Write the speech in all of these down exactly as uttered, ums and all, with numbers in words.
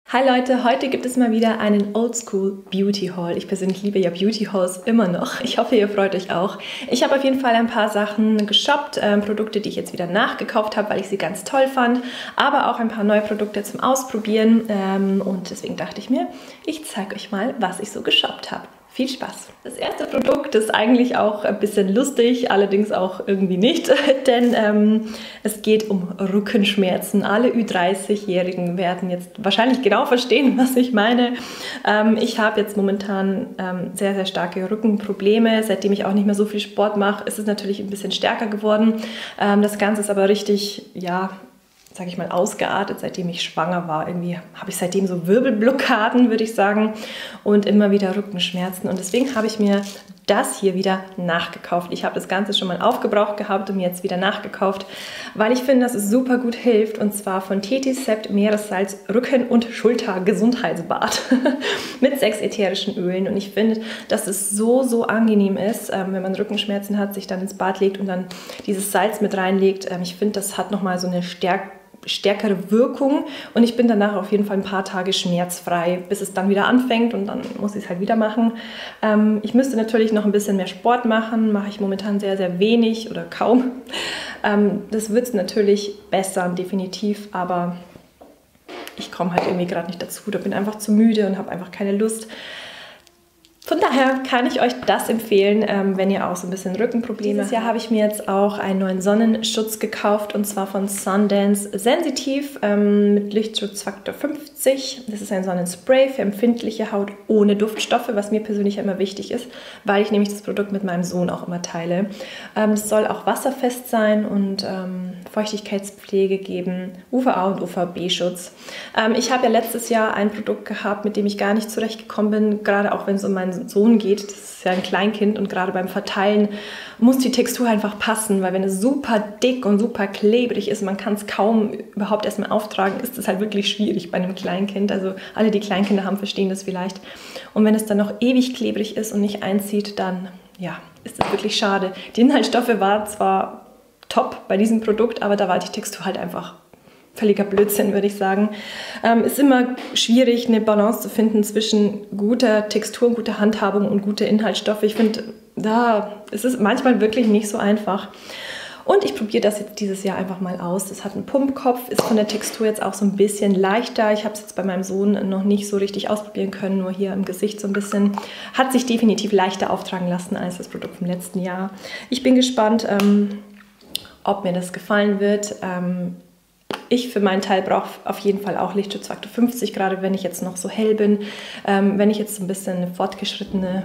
Hi Leute, heute gibt es mal wieder einen Oldschool Beauty Haul. Ich persönlich liebe ja Beauty Hauls immer noch. Ich hoffe, ihr freut euch auch. Ich habe auf jeden Fall ein paar Sachen geshoppt, äh, Produkte, die ich jetzt wieder nachgekauft habe, weil ich sie ganz toll fand, aber auch ein paar neue Produkte zum Ausprobieren. Ähm, und deswegen dachte ich mir, ich zeige euch mal, was ich so geshoppt habe. Viel Spaß! Das erste Produkt ist eigentlich auch ein bisschen lustig, allerdings auch irgendwie nicht, denn ähm, es geht um Rückenschmerzen. Alle Ü dreißig-Jährigen werden jetzt wahrscheinlich genau verstehen, was ich meine. Ähm, ich habe jetzt momentan ähm, sehr, sehr starke Rückenprobleme. Seitdem ich auch nicht mehr so viel Sport mache, ist es natürlich ein bisschen stärker geworden. Ähm, das Ganze ist aber richtig, ja, sage ich mal, ausgeartet, seitdem ich schwanger war. Irgendwie habe ich seitdem so Wirbelblockaden, würde ich sagen, und immer wieder Rückenschmerzen. Und deswegen habe ich mir das hier wieder nachgekauft. Ich habe das Ganze schon mal aufgebraucht gehabt und jetzt wieder nachgekauft, weil ich finde, dass es super gut hilft. Und zwar von Tetisept Meeressalz Rücken- und Schulter-Gesundheitsbad mit sechs ätherischen Ölen. Und ich finde, dass es so, so angenehm ist, ähm, wenn man Rückenschmerzen hat, sich dann ins Bad legt und dann dieses Salz mit reinlegt. Ähm, ich finde, das hat nochmal so eine Stärke, stärkere Wirkung und ich bin danach auf jeden Fall ein paar Tage schmerzfrei, bis es dann wieder anfängt und dann muss ich es halt wieder machen. Ähm, ich müsste natürlich noch ein bisschen mehr Sport machen, mache ich momentan sehr, sehr wenig oder kaum. Ähm, das wird es natürlich bessern, definitiv, aber ich komme halt irgendwie gerade nicht dazu, da bin einfach zu müde und habe einfach keine Lust. Von daher kann ich euch das empfehlen, ähm, wenn ihr auch so ein bisschen Rückenprobleme habt. Dieses Jahr habe ich mir jetzt auch einen neuen Sonnenschutz gekauft und zwar von Sundance Sensitiv ähm, mit Lichtschutzfaktor fünfzig. Das ist ein Sonnenspray für empfindliche Haut ohne Duftstoffe, was mir persönlich immer wichtig ist, weil ich nämlich das Produkt mit meinem Sohn auch immer teile. Ähm, es soll auch wasserfest sein und ähm, Feuchtigkeitspflege geben, U V A und U V B-Schutz. Ähm, ich habe ja letztes Jahr ein Produkt gehabt, mit dem ich gar nicht zurechtgekommen bin, gerade auch wenn es um meinen Sohn geht, das ist ja ein Kleinkind und gerade beim Verteilen muss die Textur einfach passen, weil wenn es super dick und super klebrig ist, man kann es kaum überhaupt erstmal auftragen, ist es halt wirklich schwierig bei einem Kleinkind. Also alle, die Kleinkinder haben, verstehen das vielleicht. Und wenn es dann noch ewig klebrig ist und nicht einzieht, dann ja, ist das wirklich schade. Die Inhaltsstoffe waren zwar top bei diesem Produkt, aber da war die Textur halt einfach völliger Blödsinn, würde ich sagen. Ähm, ist immer schwierig, eine Balance zu finden zwischen guter Textur und guter Handhabung und guter Inhaltsstoffe. Ich finde, da ist es manchmal wirklich nicht so einfach. Und ich probiere das jetzt dieses Jahr einfach mal aus. Das hat einen Pumpkopf, ist von der Textur jetzt auch so ein bisschen leichter. Ich habe es jetzt bei meinem Sohn noch nicht so richtig ausprobieren können, nur hier im Gesicht so ein bisschen. Hat sich definitiv leichter auftragen lassen als das Produkt vom letzten Jahr. Ich bin gespannt, ähm, ob mir das gefallen wird. Ähm, Ich für meinen Teil brauche auf jeden Fall auch Lichtschutzfaktor fünfzig, gerade wenn ich jetzt noch so hell bin. Ähm, wenn ich jetzt so ein bisschen eine fortgeschrittene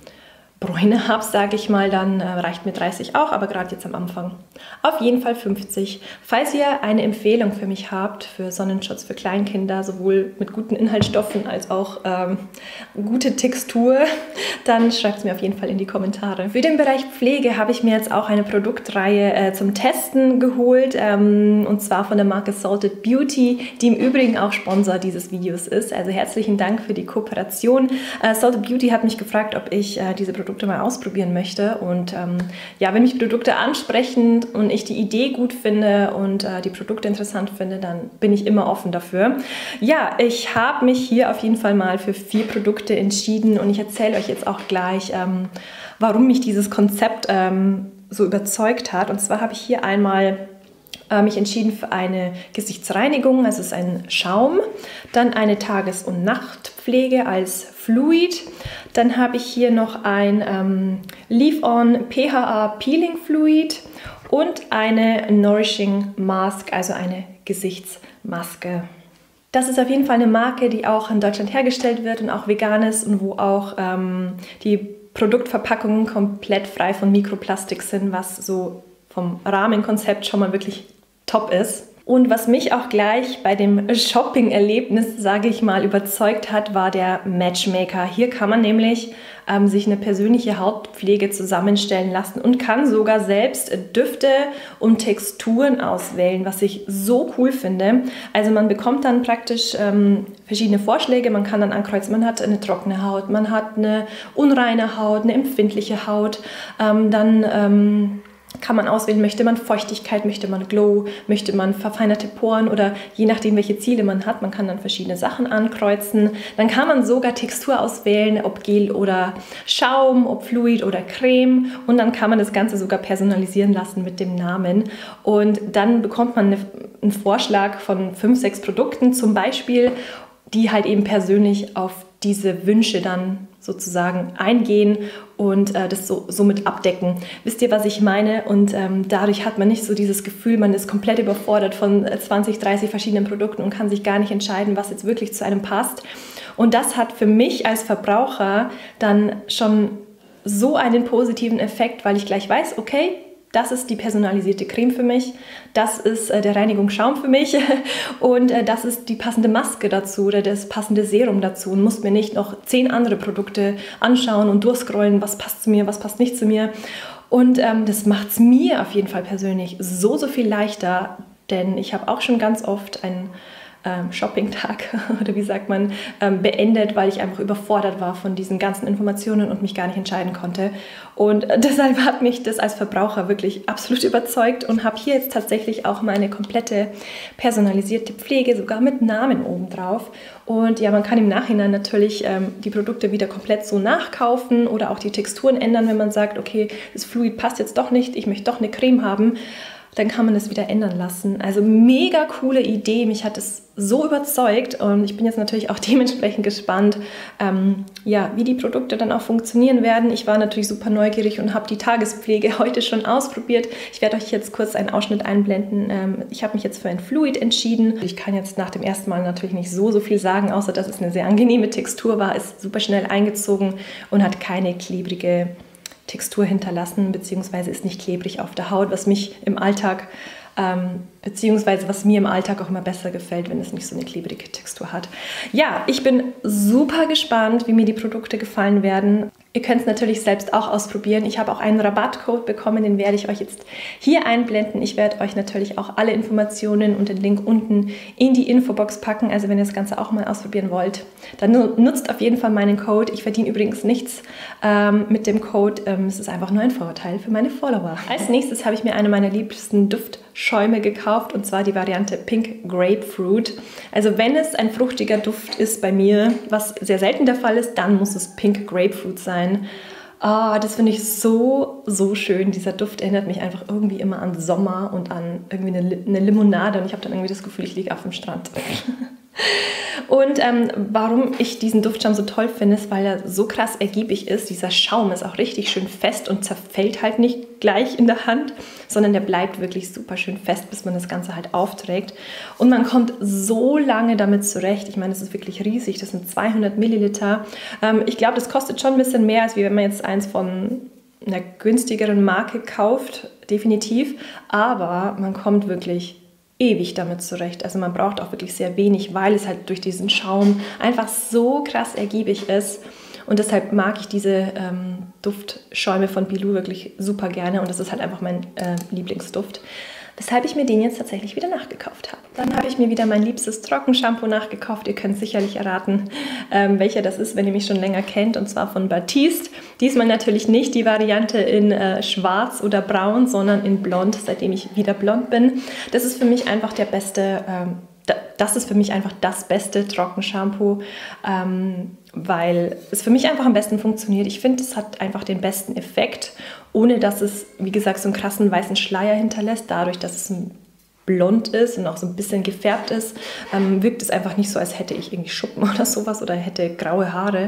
Bräune habe, sage ich mal, dann äh, reicht mir dreißig auch, aber gerade jetzt am Anfang auf jeden Fall fünfzig. Falls ihr eine Empfehlung für mich habt, für Sonnenschutz für Kleinkinder, sowohl mit guten Inhaltsstoffen als auch ähm, gute Textur, dann schreibt es mir auf jeden Fall in die Kommentare. Für den Bereich Pflege habe ich mir jetzt auch eine Produktreihe äh, zum Testen geholt, ähm, und zwar von der Marke Salted Beauty, die im Übrigen auch Sponsor dieses Videos ist. Also herzlichen Dank für die Kooperation. Äh, Salted Beauty hat mich gefragt, ob ich äh, diese Produkte mal ausprobieren möchte und ähm, ja, wenn mich Produkte ansprechen und ich die Idee gut finde und äh, die Produkte interessant finde, dann bin ich immer offen dafür. Ja, ich habe mich hier auf jeden Fall mal für vier Produkte entschieden und ich erzähle euch jetzt auch gleich, ähm, warum mich dieses Konzept ähm, so überzeugt hat. Und zwar habe ich hier einmal mich entschieden für eine Gesichtsreinigung, also es ist ein Schaum, dann eine Tages- und Nachtpflege als Fluid, dann habe ich hier noch ein ähm, Leave-On P H A Peeling Fluid und eine Nourishing Mask, also eine Gesichtsmaske. Das ist auf jeden Fall eine Marke, die auch in Deutschland hergestellt wird und auch vegan ist und wo auch ähm, die Produktverpackungen komplett frei von Mikroplastik sind, was so vom Rahmenkonzept schon mal wirklich top ist. Und was mich auch gleich bei dem Shopping-Erlebnis, sage ich mal, überzeugt hat, war der Matchmaker. Hier kann man nämlich ähm, sich eine persönliche Hautpflege zusammenstellen lassen und kann sogar selbst Düfte und Texturen auswählen, was ich so cool finde. Also man bekommt dann praktisch ähm, verschiedene Vorschläge, man kann dann ankreuzen, man hat eine trockene Haut, man hat eine unreine Haut, eine empfindliche Haut, ähm, dann ähm, kann man auswählen, möchte man Feuchtigkeit, möchte man Glow, möchte man verfeinerte Poren oder je nachdem, welche Ziele man hat. Man kann dann verschiedene Sachen ankreuzen. Dann kann man sogar Textur auswählen, ob Gel oder Schaum, ob Fluid oder Creme. Und dann kann man das Ganze sogar personalisieren lassen mit dem Namen. Und dann bekommt man eine, einen Vorschlag von fünf, sechs Produkten zum Beispiel, die halt eben persönlich auf diese Wünsche dann sozusagen eingehen und äh, das so, somit abdecken. Wisst ihr, was ich meine? Und ähm, dadurch hat man nicht so dieses Gefühl, man ist komplett überfordert von zwanzig, dreißig verschiedenen Produkten und kann sich gar nicht entscheiden, was jetzt wirklich zu einem passt. Und das hat für mich als Verbraucher dann schon so einen positiven Effekt, weil ich gleich weiß, okay, das ist die personalisierte Creme für mich, das ist äh, der Reinigungsschaum für mich und äh, das ist die passende Maske dazu oder das passende Serum dazu und muss mir nicht noch zehn andere Produkte anschauen und durchscrollen, was passt zu mir, was passt nicht zu mir. Und ähm, das macht es mir auf jeden Fall persönlich so, so viel leichter, denn ich habe auch schon ganz oft einen Ähm, Shopping-Tag oder wie sagt man, ähm, beendet, weil ich einfach überfordert war von diesen ganzen Informationen und mich gar nicht entscheiden konnte. Und äh, deshalb hat mich das als Verbraucher wirklich absolut überzeugt und habe hier jetzt tatsächlich auch meine komplette personalisierte Pflege, sogar mit Namen obendrauf. Und ja, man kann im Nachhinein natürlich ähm, die Produkte wieder komplett so nachkaufen oder auch die Texturen ändern, wenn man sagt, okay, das Fluid passt jetzt doch nicht, ich möchte doch eine Creme haben. Dann kann man das wieder ändern lassen. Also mega coole Idee, mich hat es so überzeugt und ich bin jetzt natürlich auch dementsprechend gespannt, ähm, ja, wie die Produkte dann auch funktionieren werden. Ich war natürlich super neugierig und habe die Tagespflege heute schon ausprobiert. Ich werde euch jetzt kurz einen Ausschnitt einblenden. Ähm, ich habe mich jetzt für ein Fluid entschieden. Ich kann jetzt nach dem ersten Mal natürlich nicht so, so viel sagen, außer dass es eine sehr angenehme Textur war, ist super schnell eingezogen und hat keine klebrige Textur hinterlassen, beziehungsweise ist nicht klebrig auf der Haut, was mich im Alltag, ähm, beziehungsweise was mir im Alltag auch immer besser gefällt, wenn es nicht so eine klebrige Textur hat. Ja, ich bin super gespannt, wie mir die Produkte gefallen werden. Ihr könnt es natürlich selbst auch ausprobieren. Ich habe auch einen Rabattcode bekommen, den werde ich euch jetzt hier einblenden. Ich werde euch natürlich auch alle Informationen und den Link unten in die Infobox packen. Also wenn ihr das Ganze auch mal ausprobieren wollt, dann nutzt auf jeden Fall meinen Code. Ich verdiene übrigens nichts ähm, mit dem Code. Ähm, es ist einfach nur ein Vorteil für meine Follower. Als nächstes habe ich mir eine meiner liebsten Duftschäume gekauft und zwar die Variante Pink Grapefruit. Also wenn es ein fruchtiger Duft ist bei mir, was sehr selten der Fall ist, dann muss es Pink Grapefruit sein. Oh, das finde ich so, so schön. Dieser Duft erinnert mich einfach irgendwie immer an Sommer und an irgendwie eine, eine Limonade und ich habe dann irgendwie das Gefühl, ich liege auf dem Strand. Und ähm, warum ich diesen Duftschaum so toll finde, ist, weil er so krass ergiebig ist. Dieser Schaum ist auch richtig schön fest und zerfällt halt nicht gleich in der Hand, sondern der bleibt wirklich super schön fest, bis man das Ganze halt aufträgt. Und man kommt so lange damit zurecht. Ich meine, das ist wirklich riesig. Das sind zweihundert Milliliter. Ähm, ich glaube, das kostet schon ein bisschen mehr, als wenn man jetzt eins von einer günstigeren Marke kauft, definitiv. Aber man kommt wirklich ewig damit zurecht. Also man braucht auch wirklich sehr wenig, weil es halt durch diesen Schaum einfach so krass ergiebig ist. Und deshalb mag ich diese ähm, Duftschäume von Bilou wirklich super gerne. Und das ist halt einfach mein äh, Lieblingsduft. Weshalb ich mir den jetzt tatsächlich wieder nachgekauft habe. Dann habe ich mir wieder mein liebstes Trockenshampoo nachgekauft. Ihr könnt sicherlich erraten, ähm, welcher das ist, wenn ihr mich schon länger kennt. Und zwar von Batiste. Diesmal natürlich nicht die Variante in äh, schwarz oder braun, sondern in blond, seitdem ich wieder blond bin. Das ist für mich einfach der beste, ähm, das ist für mich einfach das beste Trockenshampoo, ähm, weil es für mich einfach am besten funktioniert. Ich finde, es hat einfach den besten Effekt, ohne dass es, wie gesagt, so einen krassen weißen Schleier hinterlässt. Dadurch, dass es ein blond ist und auch so ein bisschen gefärbt ist, ähm, wirkt es einfach nicht so, als hätte ich irgendwie Schuppen oder sowas oder hätte graue Haare.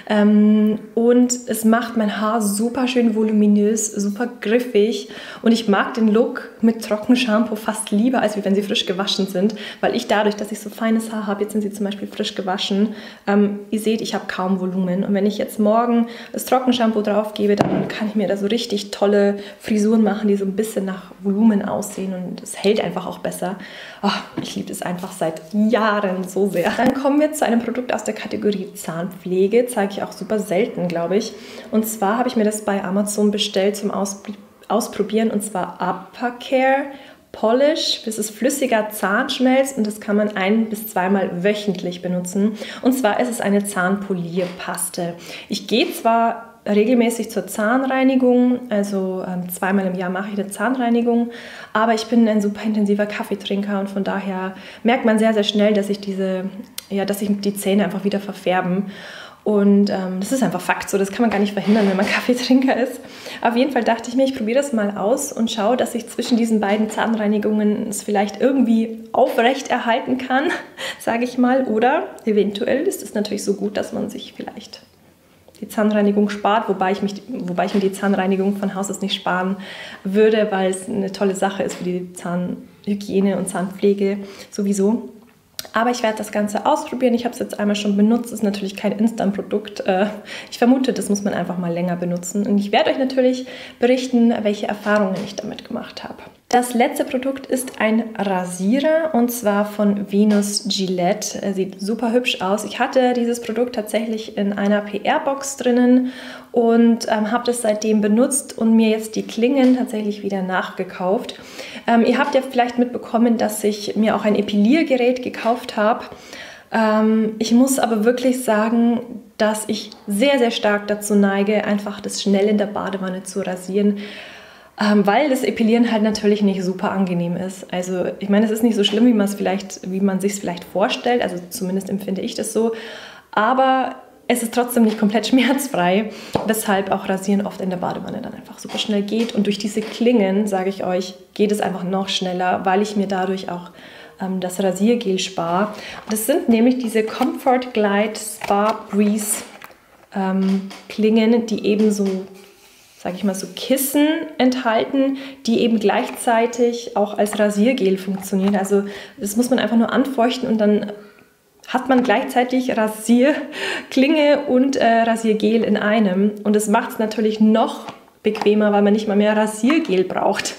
Ähm, und es macht mein Haar super schön voluminös, super griffig und ich mag den Look mit Trockenshampoo fast lieber, als wenn sie frisch gewaschen sind, weil ich dadurch, dass ich so feines Haar habe, jetzt sind sie zum Beispiel frisch gewaschen, ähm, ihr seht, ich habe kaum Volumen und wenn ich jetzt morgen das Trockenshampoo drauf gebe, dann kann ich mir da so richtig tolle Frisuren machen, die so ein bisschen nach Volumen aussehen und es hält einfach auch besser. Oh, ich liebe es einfach seit Jahren so sehr. Dann kommen wir zu einem Produkt aus der Kategorie Zahnpflege. Zeige ich auch super selten, glaube ich. Und zwar habe ich mir das bei Amazon bestellt zum Aus Ausprobieren. Und zwar Uppercare Polish. Das ist flüssiger Zahnschmelz und das kann man ein- bis zweimal wöchentlich benutzen. Und zwar ist es eine Zahnpolierpaste. Ich gehe zwar regelmäßig zur Zahnreinigung, also ähm, zweimal im Jahr mache ich eine Zahnreinigung, aber ich bin ein super intensiver Kaffeetrinker und von daher merkt man sehr, sehr schnell, dass sich diese, ja, dass sich die Zähne einfach wieder verfärben. Und ähm, das ist einfach Fakt so, das kann man gar nicht verhindern, wenn man Kaffeetrinker ist. Auf jeden Fall dachte ich mir, ich probiere das mal aus und schaue, dass ich zwischen diesen beiden Zahnreinigungen es vielleicht irgendwie aufrecht erhalten kann, sage ich mal. Oder eventuell ist es natürlich so gut, dass man sich vielleicht die Zahnreinigung spart, wobei ich, mich, wobei ich mir die Zahnreinigung von Haus aus nicht sparen würde, weil es eine tolle Sache ist für die Zahnhygiene und Zahnpflege sowieso. Aber ich werde das Ganze ausprobieren. Ich habe es jetzt einmal schon benutzt. Es ist natürlich kein Instant-Produkt. Ich vermute, das muss man einfach mal länger benutzen. Und ich werde euch natürlich berichten, welche Erfahrungen ich damit gemacht habe. Das letzte Produkt ist ein Rasierer und zwar von Venus Gillette. Sieht super hübsch aus. Ich hatte dieses Produkt tatsächlich in einer P R-Box drinnen und ähm, habe das seitdem benutzt und mir jetzt die Klingen tatsächlich wieder nachgekauft. Ähm, ihr habt ja vielleicht mitbekommen, dass ich mir auch ein Epiliergerät gekauft habe. Ähm, ich muss aber wirklich sagen, dass ich sehr, sehr stark dazu neige, einfach das schnell in der Badewanne zu rasieren. Ähm, weil das Epilieren halt natürlich nicht super angenehm ist. Also ich meine, es ist nicht so schlimm, wie man es vielleicht, wie man sich es vielleicht vorstellt. Also zumindest empfinde ich das so. Aber es ist trotzdem nicht komplett schmerzfrei, weshalb auch Rasieren oft in der Badewanne dann einfach super schnell geht. Und durch diese Klingen, sage ich euch, geht es einfach noch schneller, weil ich mir dadurch auch ähm, das Rasiergel spare. Und das sind nämlich diese Comfort Glide Spa Breeze ähm, Klingen, die eben so, sage ich mal, so Kissen enthalten, die eben gleichzeitig auch als Rasiergel funktionieren. Also das muss man einfach nur anfeuchten und dann hat man gleichzeitig Rasierklinge und äh, Rasiergel in einem. Und das macht es natürlich noch bequemer, weil man nicht mal mehr Rasiergel braucht.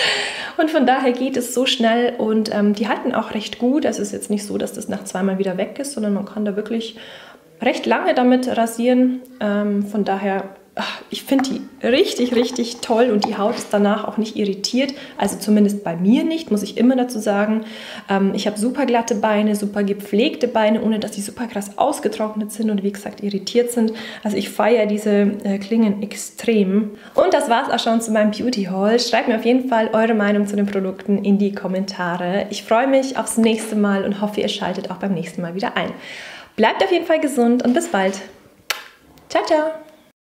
Und von daher geht es so schnell und ähm, die halten auch recht gut. Also es ist jetzt nicht so, dass das nach zweimal wieder weg ist, sondern man kann da wirklich recht lange damit rasieren. Ähm, von daher, ach, ich finde die richtig, richtig toll und die Haut ist danach auch nicht irritiert. Also zumindest bei mir nicht, muss ich immer dazu sagen. Ähm, ich habe super glatte Beine, super gepflegte Beine, ohne dass sie super krass ausgetrocknet sind und wie gesagt irritiert sind. Also ich feiere diese äh, Klingen extrem. Und das war es auch schon zu meinem Beauty Haul. Schreibt mir auf jeden Fall eure Meinung zu den Produkten in die Kommentare. Ich freue mich aufs nächste Mal und hoffe, ihr schaltet auch beim nächsten Mal wieder ein. Bleibt auf jeden Fall gesund und bis bald. Ciao, ciao!